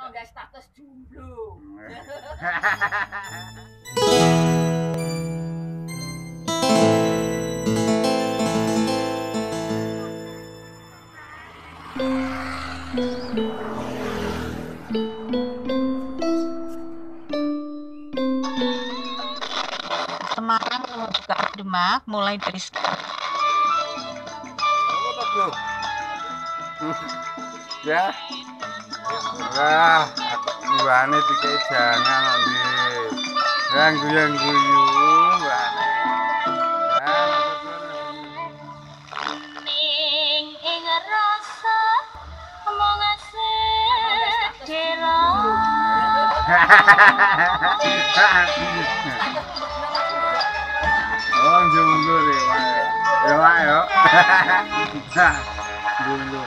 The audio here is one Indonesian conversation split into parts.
nggak status jomblo. Semarang menuju ke Demak mulai dari sekarang. Ya. Wah, mbane dikai jangan nanti. Yang guyu mbane. Ing rasa mongase kira. Oh, jomblo deh, Pak. Ya, Pak, yo. Jomblo.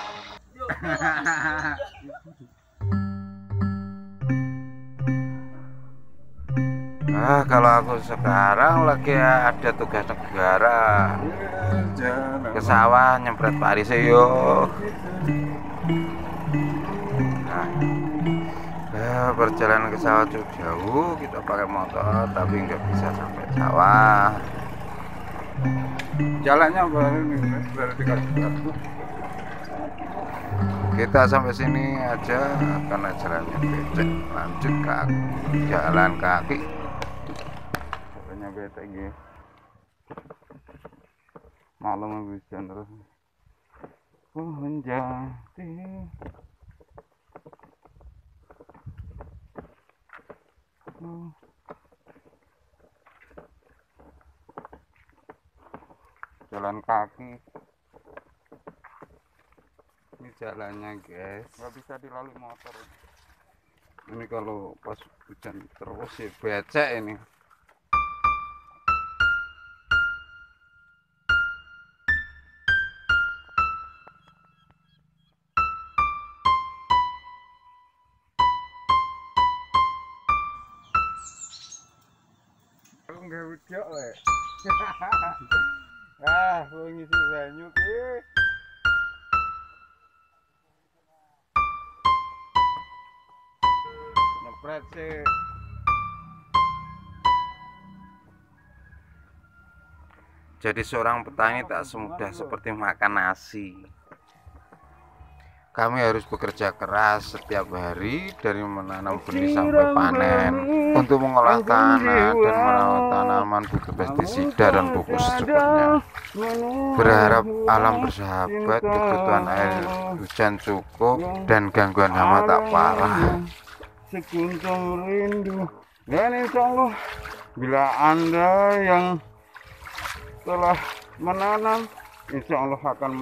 Kalau aku sekarang lagi ada tugas negara ke sawah nyempret pari yo. Perjalanan ke sawah cukup jauh, kita pakai motor tapi nggak bisa sampai sawah. Jalannya baru 3 km. Kita sampai sini aja karena jalannya becek, lanjut kaki, jalan kaki. Jalannya becek gitu. Malam hujan terus. Menjadi jalan kaki. Ini jalannya guys, nggak bisa dilalui motor. Ini kalau pas hujan terus sih becek ini. Aku nggak video lek. Mau ngisi banyu ki. Nyepret sih. Jadi seorang petani tak semudah seperti makan nasi. Kami harus bekerja keras setiap hari dari menanam benih sampai panen. Untuk mengolah tanah dan merawat tanaman butuh pestisida dan pupuk secukupnya. Berharap alam bersahabat, kebutuhan air hujan cukup dan gangguan hama tak parah. Sekuntum rindu dan insya Allah bila Anda yang telah menanam insya Allah akan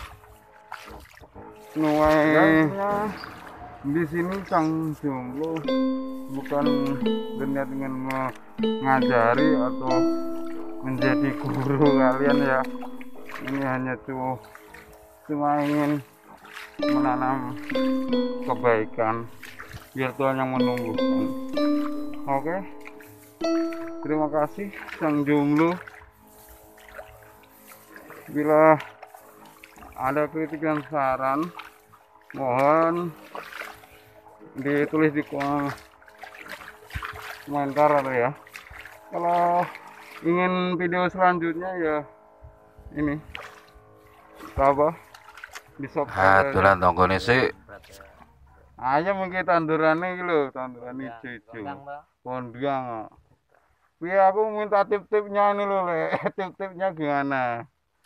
menuai. Di sini sang jomblo bukan berniat ingin mengajari atau menjadi guru kalian ya. Ini hanya cuma ingin menanam kebaikan biar Tuhan yang menumbuhkan. Oke, terima kasih sang jomblo. Bila ada kritik dan saran mohon ditulis di komentar atau ya. Kalau ingin video selanjutnya ya ini apa di subscribe. Aturan tonggone sih. Ayo mungkin tandurane iki lho, tandurane ijo-ijo. Kondang. Piye aku minta tip-tipnya ini lho, Le. Tip-tipnya gimana?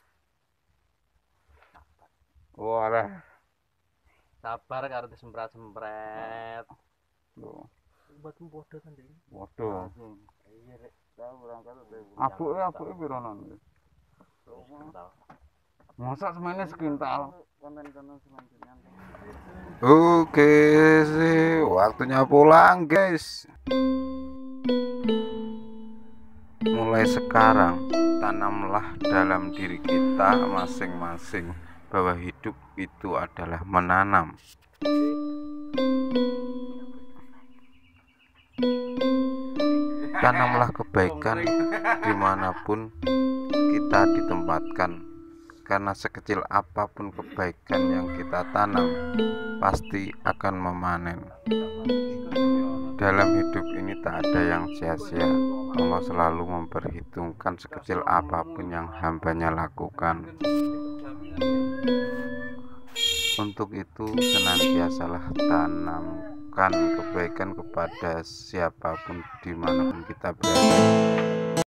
Walah. Sabar karo disempret-sempret. Lho. Buatmu bodoh kan iki. Bodoh. Iya rek, tak berangkat udah. Apuke piro non? Masa semene sekintal. Konten-konten selanjutnya. Oke sih, waktunya pulang guys. Mulai sekarang tanamlah dalam diri kita masing-masing bahwa hidup itu adalah menanam. Tanamlah kebaikan dimanapun kita ditempatkan. karena sekecil apapun kebaikan yang kita tanam pasti akan memanen. Dalam hidup ini tak ada yang sia-sia. Allah selalu memperhitungkan sekecil apapun yang hambanya lakukan. Untuk itu senantiasalah tanamkan kebaikan kepada siapapun dimanapun kita berada.